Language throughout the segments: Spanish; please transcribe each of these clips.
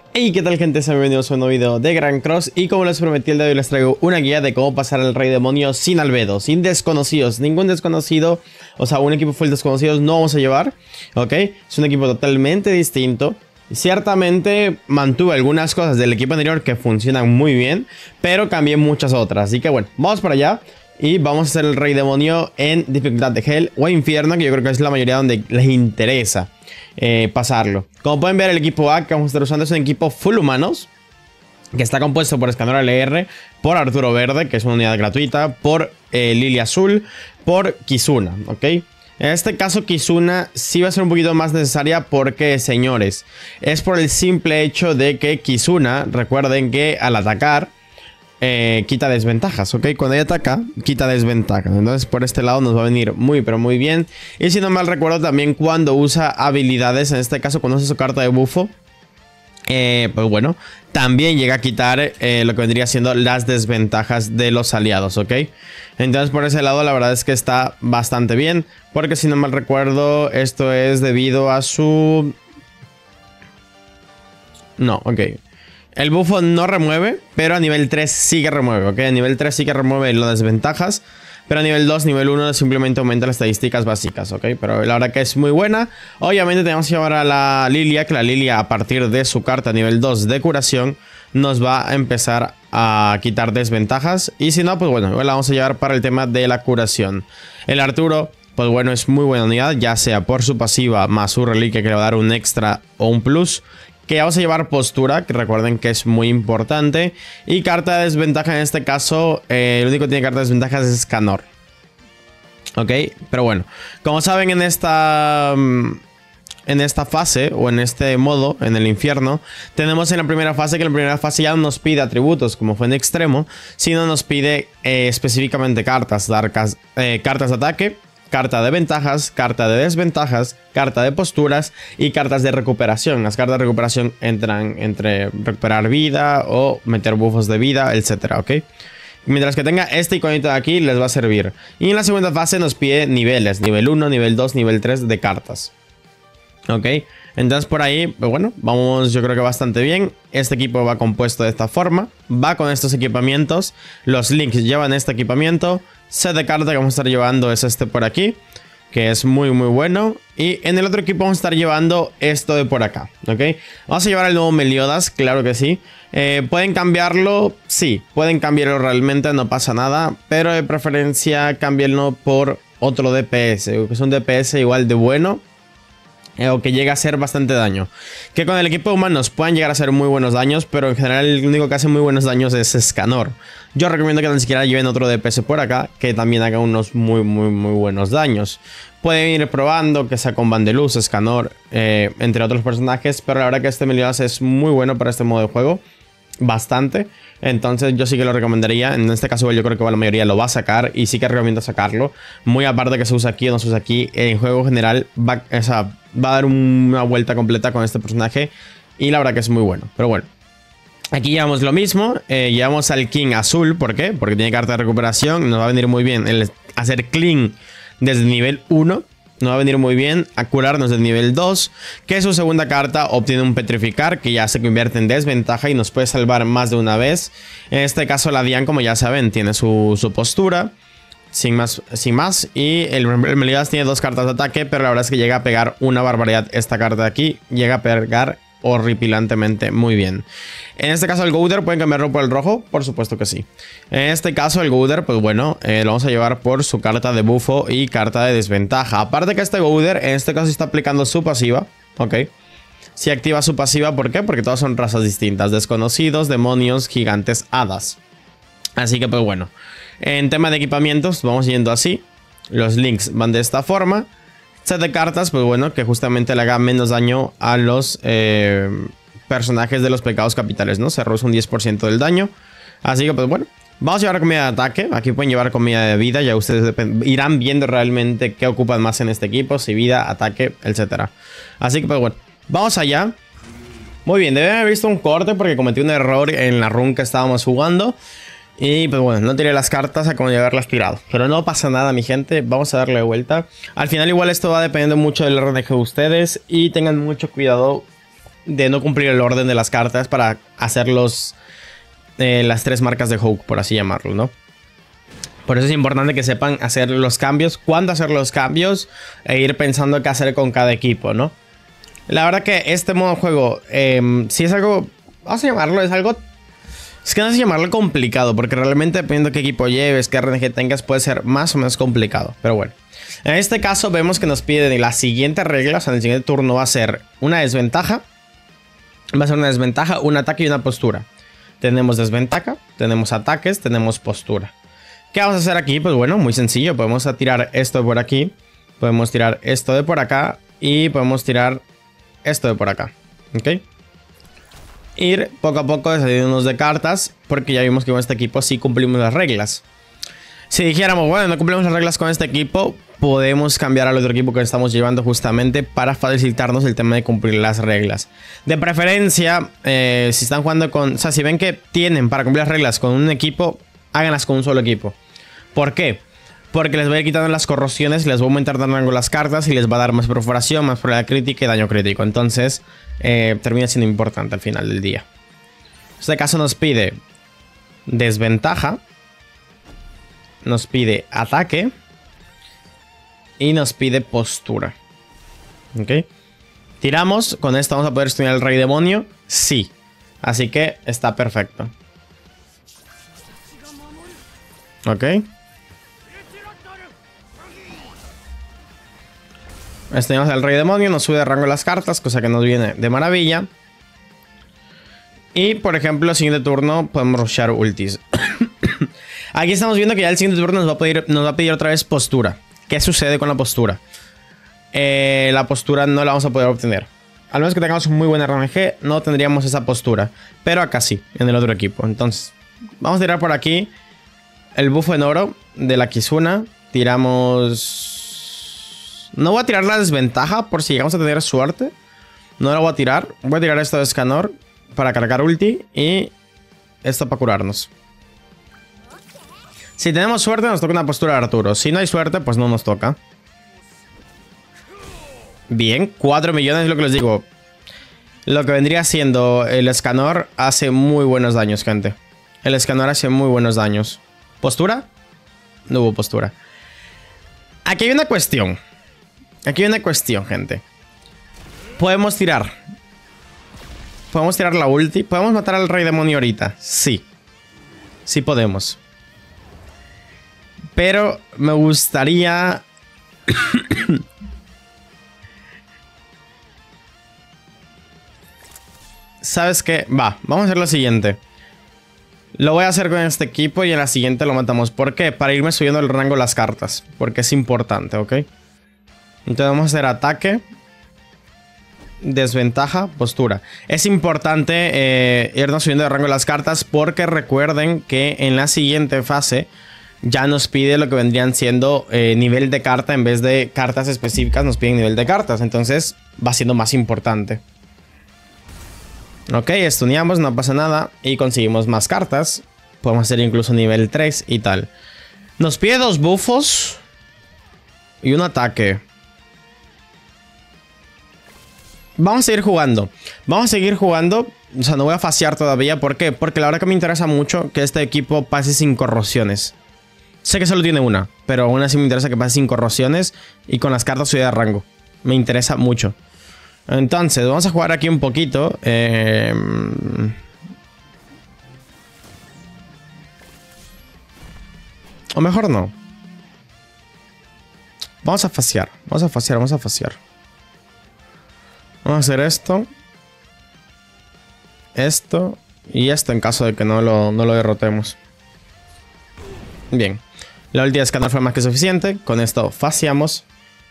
Hey, ¿qué tal, gente? Sean bienvenidos a un nuevo video de Grand Cross. Y como les prometí, el día de hoy les traigo una guía de cómo pasar al Rey Demonio sin albedo, sin desconocidos. Ningún desconocido, o sea, un equipo full desconocidos no vamos a llevar, ¿ok? Es un equipo totalmente distinto. Ciertamente mantuve algunas cosas del equipo anterior que funcionan muy bien, pero cambié muchas otras. Así que bueno, vamos para allá. Y vamos a hacer el Rey Demonio en dificultad de Hell o Infierno, que yo creo que es la mayoría donde les interesa pasarlo. Como pueden ver, el equipo A que vamos a estar usando es un equipo full humanos, que está compuesto por Escanor LR, por Arturo Verde, que es una unidad gratuita, por Lilia Azul, por Kizuna, ¿ok? En este caso Kizuna sí va a ser un poquito más necesaria porque, señores, es por el simple hecho de que Kizuna, recuerden que al atacar quita desventajas, ¿ok? Cuando ella ataca, quita desventajas. Entonces por este lado nos va a venir muy, pero muy bien. Y si no mal recuerdo, también cuando usa habilidades, en este caso cuando usa su carta de bufo, pues bueno, también llega a quitar lo que vendría siendo las desventajas de los aliados, ¿ok? Entonces por ese lado la verdad es que está bastante bien, porque si no mal recuerdo, esto es debido a su... No, ok. El bufo no remueve, pero a nivel 3 sí que remueve, ¿ok? A nivel 3 sí que remueve las desventajas, pero a nivel 2, nivel 1 simplemente aumenta las estadísticas básicas, ¿ok? Pero la verdad que es muy buena. Obviamente tenemos que llevar a la Lilia, que la Lilia a partir de su carta nivel 2 de curación nos va a empezar a quitar desventajas. Y si no, pues bueno, la vamos a llevar para el tema de la curación. El Arturo, pues bueno, es muy buena unidad, ya sea por su pasiva más su reliquia que le va a dar un extra o un plus. Que vamos a llevar postura, que recuerden que es muy importante. Y carta de desventaja en este caso, el único que tiene carta de desventaja es Escanor. Ok, pero bueno, como saben en esta fase o en este modo, en el infierno, tenemos en la primera fase que en la primera fase ya no nos pide atributos como fue en extremo, sino nos pide específicamente cartas de ataque, carta de ventajas, carta de desventajas, carta de posturas y cartas de recuperación. Las cartas de recuperación entran entre recuperar vida o meter buffos de vida, etcétera, ¿ok? Mientras que tenga este iconito de aquí les va a servir. Y en la segunda fase nos pide niveles, nivel 1, nivel 2, nivel 3 de cartas, ¿ok? Entonces por ahí, pues bueno, vamos yo creo que bastante bien. Este equipo va compuesto de esta forma, va con estos equipamientos. Los links llevan este equipamiento. Set de carta que vamos a estar llevando es este por aquí, que es muy muy bueno. Y en el otro equipo vamos a estar llevando esto de por acá, ¿ok? Vamos a llevar el nuevo Meliodas, claro que sí. ¿Pueden cambiarlo? Sí, pueden cambiarlo realmente, no pasa nada. Pero de preferencia cámbienlo por otro DPS, que es un DPS igual de bueno. O que llega a hacer bastante daño. Que con el equipo de humanos puedan llegar a hacer muy buenos daños, pero en general el único que hace muy buenos daños es Escanor. Yo recomiendo que ni siquiera lleven otro DPS por acá, que también haga unos muy buenos daños. Pueden ir probando, que sea con Bandeluz, Escanor, entre otros personajes, pero la verdad que este Meliodas es muy bueno para este modo de juego. Bastante. Entonces yo sí que lo recomendaría. En este caso yo creo que la mayoría lo va a sacar. Y sí que recomiendo sacarlo. Muy aparte que se usa aquí o no se usa aquí. En juego general va a dar una vuelta completa con este personaje. Y la verdad que es muy bueno. Pero bueno, aquí llevamos lo mismo. Llevamos al King azul. ¿Por qué? Porque tiene carta de recuperación. Nos va a venir muy bien el hacer clean desde nivel 1. Nos va a venir muy bien a curarnos del nivel 2. Que su segunda carta obtiene un petrificar, que ya se convierte en desventaja y nos puede salvar más de una vez. En este caso la Dian, como ya saben, tiene su postura. Sin más. Y el Meliodas tiene dos cartas de ataque, pero la verdad es que llega a pegar una barbaridad esta carta de aquí. Llega a pegar horripilantemente muy bien. En este caso el Gouder, ¿pueden cambiarlo por el rojo? Por supuesto que sí. En este caso el Gouder, pues bueno, lo vamos a llevar por su carta de bufo y carta de desventaja. Aparte que este Gouder en este caso está aplicando su pasiva, ¿ok? Si activa su pasiva, ¿por qué? Porque todas son razas distintas: desconocidos, demonios, gigantes, hadas. Así que pues bueno, en tema de equipamientos vamos yendo así. Los links van de esta forma. Set de cartas, pues bueno, que justamente le haga menos daño a los personajes de los pecados capitales, ¿no? Se reduce un 10% del daño. Así que pues bueno, vamos a llevar comida de ataque. Aquí pueden llevar comida de vida. Ya ustedes irán viendo realmente qué ocupan más en este equipo. Si vida, ataque, etcétera. Así que pues bueno, vamos allá. Muy bien, deben haber visto un corte porque cometí un error en la run que estábamos jugando. Y pues bueno, no tiré las cartas a como de haberlas tirado. Pero no pasa nada, mi gente. Vamos a darle vuelta. Al final igual esto va dependiendo mucho del RNG de ustedes. Y tengan mucho cuidado de no cumplir el orden de las cartas para hacer las 3 marcas de Hawk, por así llamarlo, ¿no? Por eso es importante que sepan hacer los cambios, cuándo hacer los cambios e ir pensando qué hacer con cada equipo, ¿no? La verdad que este modo de juego, si es algo, vamos a llamarlo, es algo... Es que no sé llamarlo complicado, porque realmente dependiendo de qué equipo lleves, qué RNG tengas, puede ser más o menos complicado. Pero bueno, en este caso vemos que nos piden la siguiente regla, o sea, en el siguiente turno va a ser una desventaja. Va a ser una desventaja, un ataque y una postura. Tenemos desventaja, tenemos ataques, tenemos postura. ¿Qué vamos a hacer aquí? Pues bueno, muy sencillo. Podemos tirar esto de por aquí, podemos tirar esto de por acá y podemos tirar esto de por acá. ¿Ok? Ir poco a poco deshaciéndonos de cartas, porque ya vimos que con este equipo sí cumplimos las reglas. Si dijéramos, bueno, no cumplimos las reglas con este equipo, podemos cambiar al otro equipo que estamos llevando justamente para facilitarnos el tema de cumplir las reglas. De preferencia, si están jugando con... O sea, si ven que tienen para cumplir las reglas con un equipo, háganlas con un solo equipo. ¿Por qué? Porque les voy a ir quitando las corrosiones, les voy a aumentar de rango las cartas y les va a dar más perforación, más probabilidad crítica y daño crítico. Entonces, termina siendo importante al final del día. En este caso nos pide desventaja, nos pide ataque y nos pide postura. ¿Ok? Tiramos, con esto vamos a poder estudiar al rey demonio. Sí, así que está perfecto. Ok. Estudiamos al rey demonio, nos sube de rango las cartas, cosa que nos viene de maravilla. Y por ejemplo, el siguiente turno podemos rushar ultis. Aquí estamos viendo que ya el siguiente turno nos va a pedir otra vez postura. ¿Qué sucede con la postura? La postura no la vamos a poder obtener. Al menos que tengamos un muy buen RNG, no tendríamos esa postura. Pero acá sí, en el otro equipo. Entonces, vamos a tirar por aquí el bufo en oro de la Kizuna. Tiramos... No voy a tirar la desventaja por si llegamos a tener suerte. No la voy a tirar. Voy a tirar esto de Escanor para cargar ulti y esto para curarnos. Si tenemos suerte nos toca una postura de Arturo. Si no hay suerte pues no nos toca. Bien, 4 millones es lo que les digo. Lo que vendría siendo el Escanor hace muy buenos daños, gente. El Escanor hace muy buenos daños. ¿Postura? No hubo postura. Aquí hay una cuestión. Aquí hay una cuestión, gente. Podemos tirar. Podemos tirar la ulti. ¿Podemos matar al rey demonio ahorita? Sí. Sí podemos. Pero me gustaría... ¿Sabes qué? Va, vamos a hacer lo siguiente. Lo voy a hacer con este equipo y en la siguiente lo matamos. ¿Por qué? Para irme subiendo el rango de las cartas. Porque es importante, ¿ok? Entonces vamos a hacer ataque, desventaja, postura. Es importante irnos subiendo de rango de las cartas porque recuerden que en la siguiente fase ya nos pide lo que vendrían siendo nivel de carta. En vez de cartas específicas nos piden nivel de cartas. Entonces va siendo más importante. Ok, stuneamos, no pasa nada. Y conseguimos más cartas. Podemos hacer incluso nivel 3 y tal. Nos pide 2 bufos y un ataque. Vamos a seguir jugando. Vamos a seguir jugando. O sea, no voy a fasear todavía. ¿Por qué? Porque la verdad que me interesa mucho que este equipo pase sin corrosiones. Sé que solo tiene una, pero aún así me interesa que pase sin corrosiones y con las cartas subida de rango. Me interesa mucho. Entonces, vamos a jugar aquí un poquito. O mejor no. Vamos a fasear. Vamos a fasear, vamos a fasear. Vamos a hacer esto. Esto. Y esto en caso de que no lo derrotemos. Bien. La ulti de Escanor fue más que suficiente. Con esto faseamos.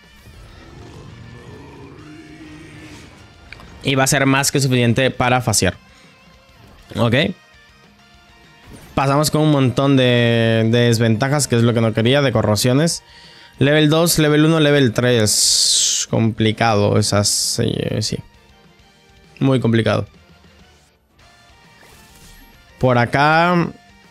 Y va a ser más que suficiente para fasear. Ok. Pasamos con un montón de desventajas, que es lo que no quería, de corrosiones. Level 2, level 1, level 3. Complicado esas. Sí. Muy complicado. Por acá.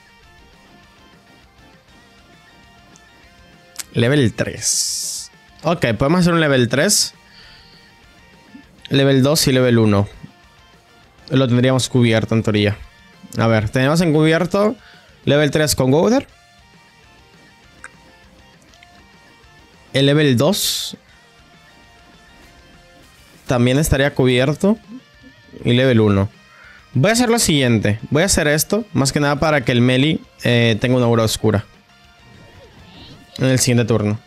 Level 3. Ok, podemos hacer un level 3. Level 2 y level 1. lo tendríamos cubierto en teoría. A ver, tenemos en cubierto level 3 con Gowther. El level 2 también estaría cubierto. Y level 1. Voy a hacer lo siguiente. Voy a hacer esto, más que nada para que el melee tenga una aura oscura en el siguiente turno.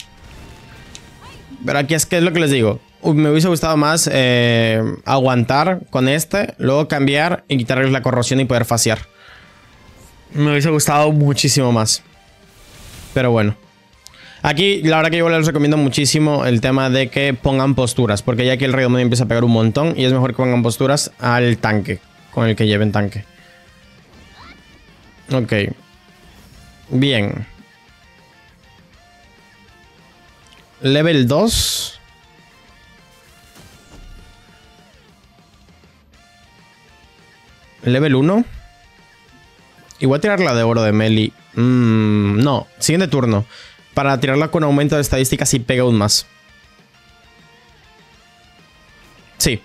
Pero aquí es que es lo que les digo. Me hubiese gustado más aguantar con este, luego cambiar y quitarles la corrosión y poder fasear. Me hubiese gustado muchísimo más. Pero bueno. Aquí la verdad que yo les recomiendo muchísimo el tema de que pongan posturas. Porque ya que el rey demonio empieza a pegar un montón y es mejor que pongan posturas al tanque. Con el que lleven tanque. Ok. Bien. Level 2. Level 1. Y voy a tirar la de oro de Meli. No, siguiente turno. Para tirarla con aumento de estadísticas y pega aún más. Sí.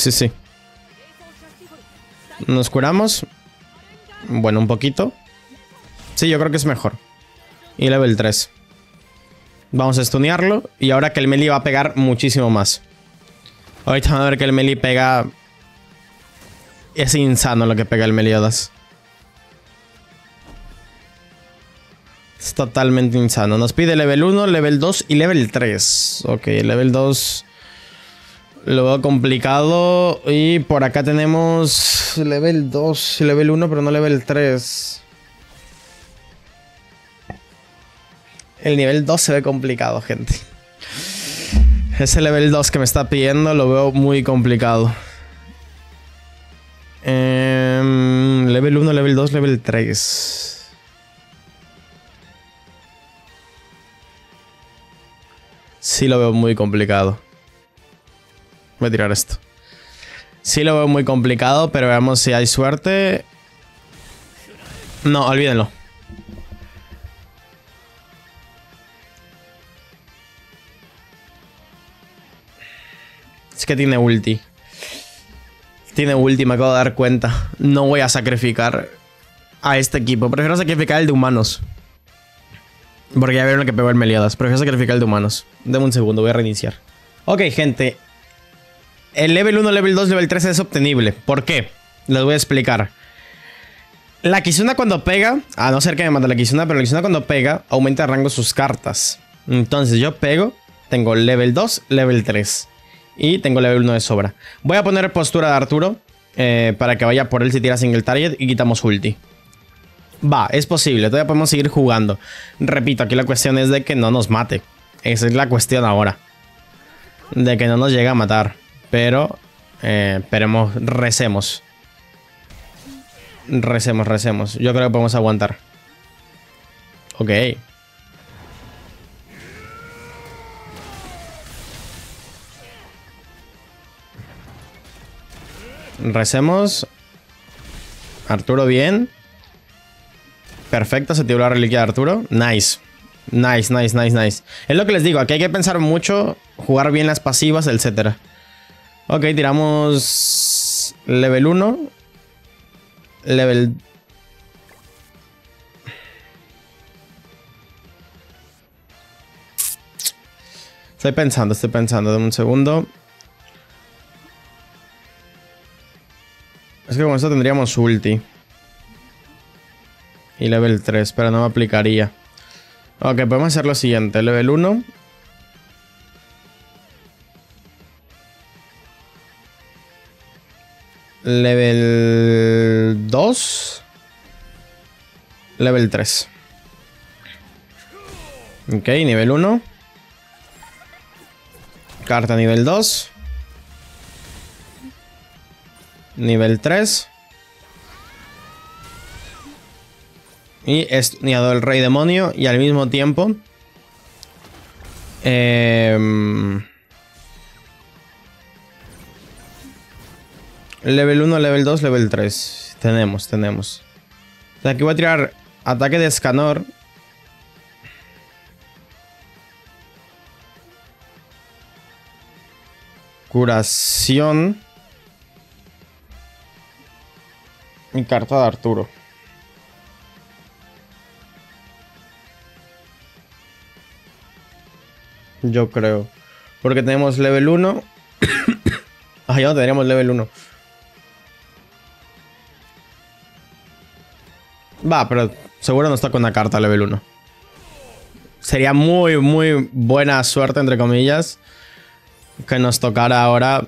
Nos curamos. Bueno, un poquito. Sí, yo creo que es mejor. Y level 3. Vamos a stunearlo. Y ahora que el melee va a pegar muchísimo más. Ahorita van a ver que el melee pega... Es insano lo que pega el Meliodas. Es totalmente insano. Nos pide level 1, level 2 y level 3. Ok, level 2 lo veo complicado. Y por acá tenemos level 2 y level 1, pero no level 3. El nivel 2 se ve complicado, gente. Ese level 2 que me está pidiendo lo veo muy complicado. Level 1, level 2, level 3. Sí lo veo muy complicado. Voy a tirar esto. Sí lo veo muy complicado, pero veamos si hay suerte. No, olvídenlo. Es que tiene ulti. Tiene ulti, me acabo de dar cuenta. No voy a sacrificar a este equipo. Prefiero sacrificar el de humanos. Porque ya vieron lo que pegó el Meliodas. Prefiero sacrificar el de humanos. Deme un segundo, voy a reiniciar. Ok, gente. El level 1, level 2, level 3 es obtenible. ¿Por qué? Les voy a explicar. La Kizuna cuando pega, a no ser que me mate la Kizuna, pero la Kizuna cuando pega, aumenta el rango de sus cartas. Entonces yo pego, tengo level 2, level 3. Y tengo level 1 de sobra. Voy a poner postura de Arturo para que vaya por él si tira single target y quitamos ulti. Va, es posible, todavía podemos seguir jugando. Repito, aquí la cuestión es de que no nos mate. Esa es la cuestión ahora. De que no nos llegue a matar. Pero, esperemos, recemos. Recemos. Yo creo que podemos aguantar. Ok. Recemos. Arturo bien. Perfecto, se tiró la reliquia de Arturo. Nice. Nice. Es lo que les digo, aquí hay que pensar mucho, jugar bien las pasivas, etc. Ok, tiramos level 1. Level... Estoy pensando, dame un segundo. Es que con esto tendríamos ulti. Y level 3, pero no me aplicaría. Ok, podemos hacer lo siguiente. Level 1. Level 2. Level 3. Ok, nivel 1. Carta nivel 2. Nivel 3. Y estuneado el rey demonio. Y al mismo tiempo level 1, level 2, level 3. Tenemos. O sea, aquí voy a tirar ataque de Escanor. Curación. Y carta de Arturo. Yo creo. Porque tenemos level 1. Ah, ya no tendríamos level 1. Va, pero seguro nos toca una carta level 1. Sería muy, muy buena suerte, entre comillas, que nos tocara ahora...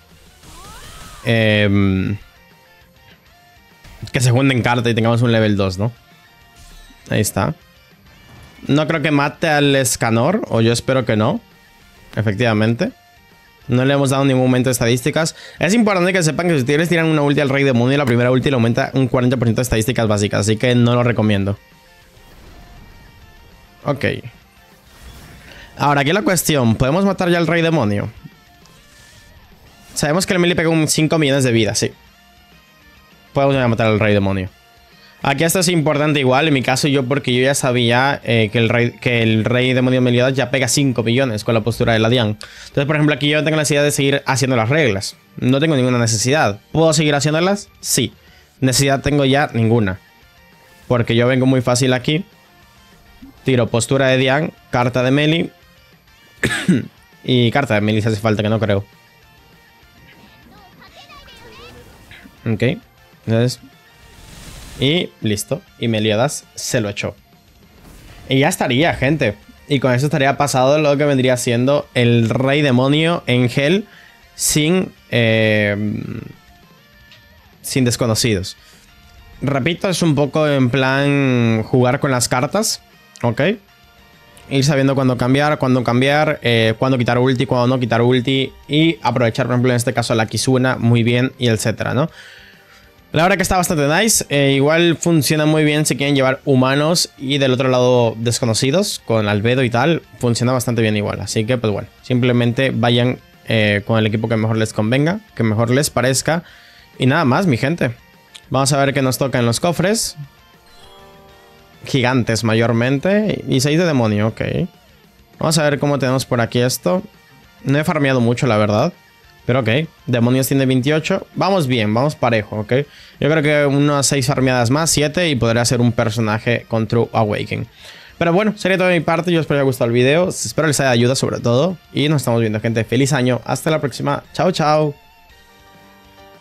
que se junten carta y tengamos un level 2, ¿no? Ahí está. No creo que mate al Escanor, o yo espero que no. Efectivamente. No le hemos dado ningún momento de estadísticas. Es importante que sepan que si ustedes tiran una ulti al Rey Demonio, la primera ulti le aumenta un 40% de estadísticas básicas, así que no lo recomiendo. Ok. Ahora, aquí la cuestión. ¿Podemos matar ya al Rey Demonio? Sabemos que el melee pega un 5 millones de vida, sí. Podemos matar al Rey Demonio. Aquí esto es importante igual, en mi caso yo, porque yo ya sabía que el Rey Demonio Meliodas ya pega 5 millones con la postura de la Dian. Entonces, por ejemplo, aquí yo tengo la necesidad de seguir haciendo las reglas. No tengo ninguna necesidad. ¿Puedo seguir haciéndolas? Sí. Necesidad tengo ya ninguna. Porque yo vengo muy fácil aquí. Tiro postura de Dian, carta de Meli. Y carta de Meli si hace falta, que no creo. Ok. Entonces... y listo. Y Meliodas se lo echó. Y ya estaría, gente. Y con eso estaría pasado lo que vendría siendo el Rey Demonio en Hell sin desconocidos. Repito, es un poco en plan jugar con las cartas. ¿Ok? Ir sabiendo cuándo cambiar, cuándo quitar ulti, cuándo no quitar ulti. Y aprovechar, por ejemplo, en este caso la Kizuna muy bien y etcétera, ¿no? La verdad que está bastante nice. Igual funciona muy bien si quieren llevar humanos y del otro lado desconocidos con Albedo y tal. Funciona bastante bien igual. Así que pues bueno, simplemente vayan con el equipo que mejor les convenga, que mejor les parezca. Y nada más, mi gente. Vamos a ver qué nos toca en los cofres. Gigantes mayormente. Y 6 de demonio, ok. Vamos a ver cómo tenemos por aquí esto. No he farmeado mucho, la verdad. Pero ok, demonios tiene 28. Vamos bien, vamos parejo, ok. Yo creo que unas 6 farmeadas más, 7, y podría ser un personaje con True Awakening. Pero bueno, sería todo de mi parte. Yo espero que les haya gustado el video. Espero les haya ayudado sobre todo. Y nos estamos viendo, gente. Feliz año. Hasta la próxima. Chao, chao.